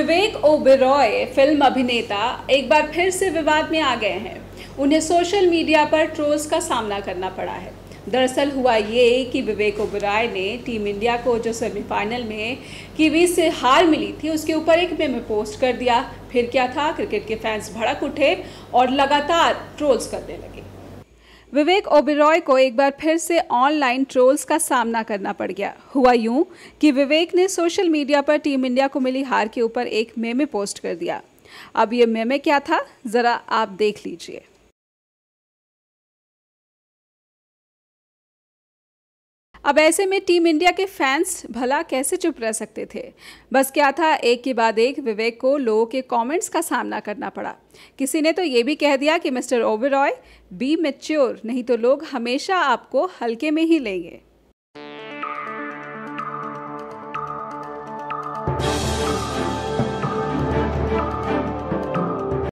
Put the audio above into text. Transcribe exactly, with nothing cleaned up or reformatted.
Vivek Oberoi film अभिनेता एक बार फिर से विवाद में आ गए हैं। उन्हें सोशल मीडिया पर ट्रोल्स का सामना करना पड़ा है। दरअसल हुआ ये कि विवेक ओबेरॉय ने टीम इंडिया को जो सेमीफाइनल में कीवीज से हार मिली थी उसके ऊपर एक मेम पोस्ट कर दिया। फिर क्या था, क्रिकेट के फैंस भड़क उठे और लगातार ट्रोल्स करने लगे। विवेक ओबेरॉय को एक बार फिर से ऑनलाइन ट्रोल्स का सामना करना पड़ गया। हुआ यूं कि विवेक ने सोशल मीडिया पर टीम इंडिया को मिली हार के ऊपर एक मेमे पोस्ट कर दिया। अब ये मेमे क्या था, जरा आप देख लीजिए। अब ऐसे में टीम इंडिया के फैंस भला कैसे चुप रह सकते थे। बस क्या था, एक के बाद एक विवेक को लोगों के कमेंट्स का सामना करना पड़ा। किसी ने तो ये भी कह दिया कि मिस्टर ओबेरॉय बी मैच्योर, नहीं तो लोग हमेशा आपको हल्के में ही लेंगे।